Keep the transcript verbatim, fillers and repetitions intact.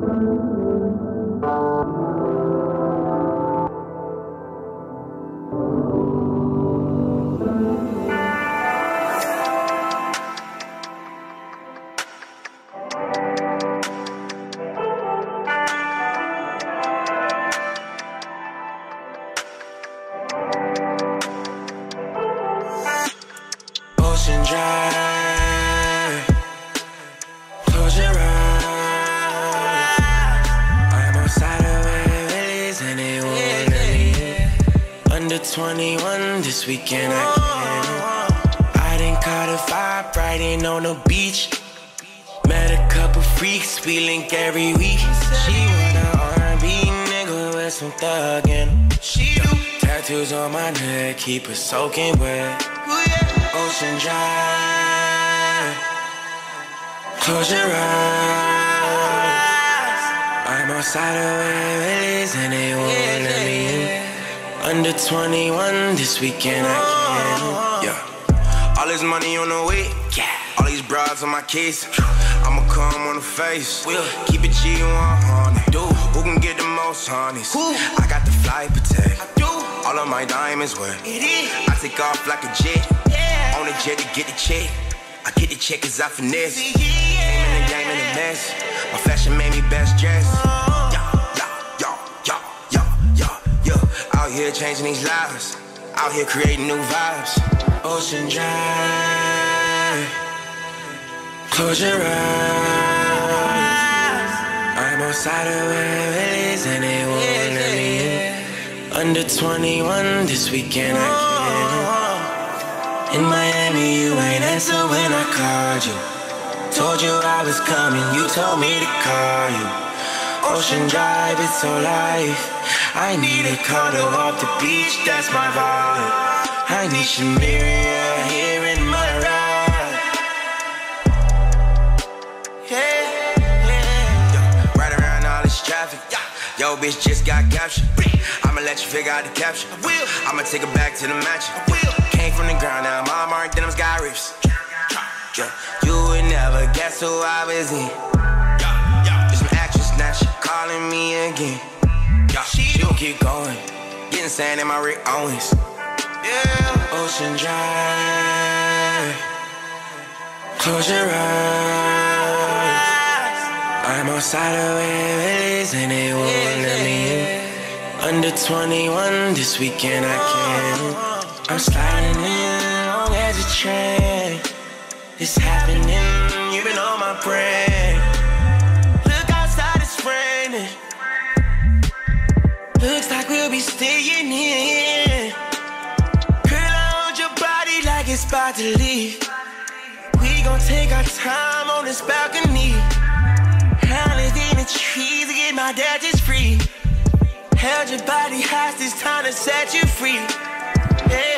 Ocean Drive, close your eyes. I'm outside of where it is and they won't let me in. Under twenty-one this weekend I can. I done caught a vibe riding on the beach. Met a couple freaks, we link every week. She want an R and B nigga with some thuggin'. She do tattoos on my neck, keep her soaking wet. Ocean Drive, close your eyes. I'm outside of where it is and they won't let me in. Under twenty-one this weekend I can. Yeah. All this money on the way, yeah. All these broads on my case. I'ma come on the face. Will. Keep it G one hundred. Dude, who can get the most honeys? Who? I got the flight protect. I do. All of my diamonds wet. It is. I take off like a jet. Yeah. On the jet to get the check. I get the check cause I finesse. Yeah. Game in the game in the mess. My fashion made me best dressed. Oh. Yo, yo, yo, yo, yo, yo, yo. Out here changing these lives. Out here creating new vibes. Ocean Drive, close your eyes. I'm outside of where it is and they won't let me in. Under twenty-one this weekend I can. In Miami you ain't answer when I called you. Told you I was coming, you told me to call you. Ocean Drive, it's so life. I need a condo off the beach, that's my vibe. I need Shamiria here in my ride. Yeah, yeah. Yo, right around all this traffic. Yo, bitch just got captured. I'ma let you figure out the caption. I will. I'ma take her back to the mansion. I will. Came from the ground, now my mark denims got rips. Yeah, you would never guess who I was in. This my actress, now she calling me again. She gon' keep going, getting sand in my Rick Owens. Yeah. Ocean Drive, close your eyes. I'm outside of where it is and they won't let me in. Under twenty-one this weekend I can. I'm sliding in on edge of train. It's happening, you've been on my brain. Look outside, it's raining. Looks like we'll be staying in. Girl, I hold your body like it's about to leave. We gon' take our time on this balcony. Howling in the trees to get my dad just free. Held your body hostage, time to set you free. Yeah.